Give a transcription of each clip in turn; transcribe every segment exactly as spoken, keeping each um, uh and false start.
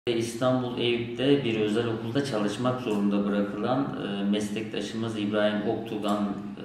İstanbul Eyüp'te bir özel okulda çalışmak zorunda bırakılan e, meslektaşımız İbrahim Oktuğan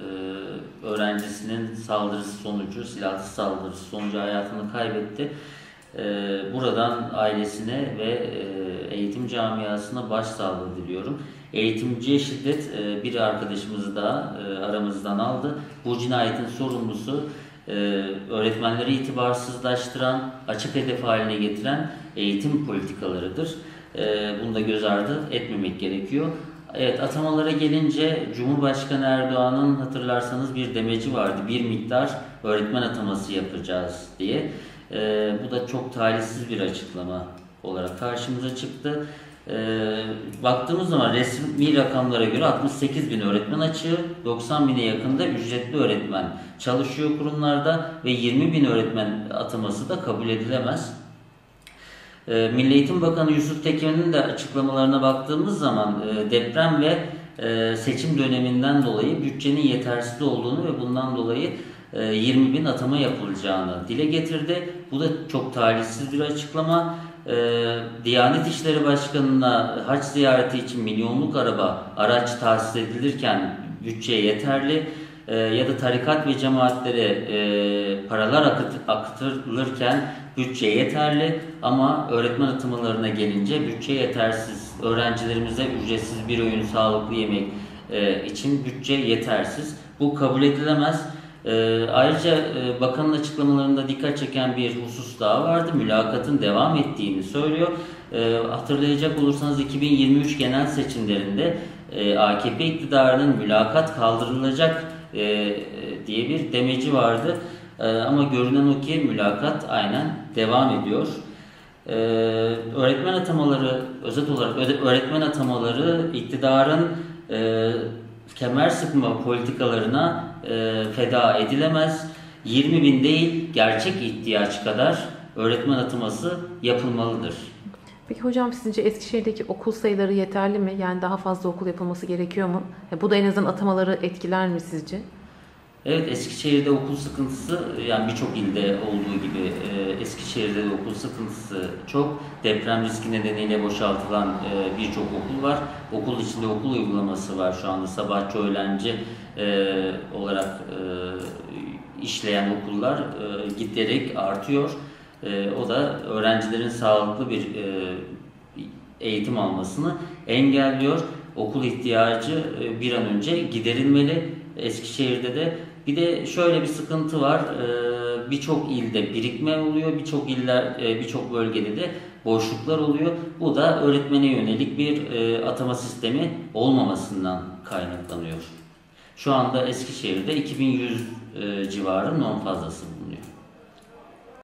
e, öğrencisinin saldırısı sonucu, silahlı saldırısı sonucu hayatını kaybetti. E, buradan ailesine ve e, eğitim camiasına başsağlığı diliyorum. Eğitimciye şiddet e, bir arkadaşımızı daha e, aramızdan aldı. Bu cinayetin sorumlusu Ee, öğretmenleri itibarsızlaştıran, açık hedef haline getiren eğitim politikalarıdır. Ee, bunu da göz ardı etmemek gerekiyor. Evet, atamalara gelince Cumhurbaşkanı Erdoğan'ın hatırlarsanız bir demeci vardı. Bir miktar öğretmen ataması yapacağız diye. Ee, bu da çok talihsiz bir açıklama olarak karşımıza çıktı. Ee, baktığımız zaman resmi rakamlara göre altmış sekiz bin öğretmen açığı, doksan bine yakında ücretli öğretmen çalışıyor kurumlarda ve yirmi bin öğretmen ataması da kabul edilemez. Ee, Milli Eğitim Bakanı Yusuf Tekin'in de açıklamalarına baktığımız zaman e, deprem ve e, seçim döneminden dolayı bütçenin yetersiz olduğunu ve bundan dolayı e, yirmi bin atama yapılacağını dile getirdi. Bu da çok talihsiz bir açıklama. Ee, Diyanet İşleri Başkanı'na hac ziyareti için milyonluk araba araç tahsis edilirken bütçe yeterli ee, ya da tarikat ve cemaatlere e, paralar akıt, akıtılırken bütçe yeterli ama öğretmen atamalarına gelince bütçe yetersiz. Öğrencilerimize ücretsiz bir öğün sağlıklı yemek e, için bütçe yetersiz. Bu kabul edilemez. Ee, ayrıca e, bakanın açıklamalarında dikkat çeken bir husus daha vardı. Mülakatın devam ettiğini söylüyor. Ee, hatırlayacak olursanız iki bin yirmi üç genel seçimlerinde e, A K P iktidarının mülakat kaldırılacak e, diye bir demeci vardı. E, ama görünen o ki mülakat aynen devam ediyor. Ee, öğretmen atamaları, özet olarak öğretmen atamaları iktidarın e, kemer sıkma politikalarına e, feda edilemez. yirmi bin değil, gerçek ihtiyaç kadar öğretmen ataması yapılmalıdır. Peki hocam, sizce Eskişehir'deki okul sayıları yeterli mi? Yani daha fazla okul yapılması gerekiyor mu? Bu da en azından atamaları etkiler mi sizce? Evet, Eskişehir'de okul sıkıntısı, yani birçok ilde olduğu gibi e, Eskişehir'de de okul sıkıntısı çok. Deprem riski nedeniyle boşaltılan e, birçok okul var. Okul içinde okul uygulaması var şu anda. Sabahçı, öğlenci e, olarak e, işleyen okullar e, giderek artıyor. E, o da öğrencilerin sağlıklı bir e, eğitim almasını engelliyor. Okul ihtiyacı e, bir an önce giderilmeli. Eskişehir'de de bir de şöyle bir sıkıntı var. Ee, birçok ilde birikme oluyor, birçok iller, e, birçok bölgede de boşluklar oluyor. Bu da öğretmene yönelik bir e, atama sistemi olmamasından kaynaklanıyor. Şu anda Eskişehir'de iki bin yüz e, civarı non fazlası bulunuyor.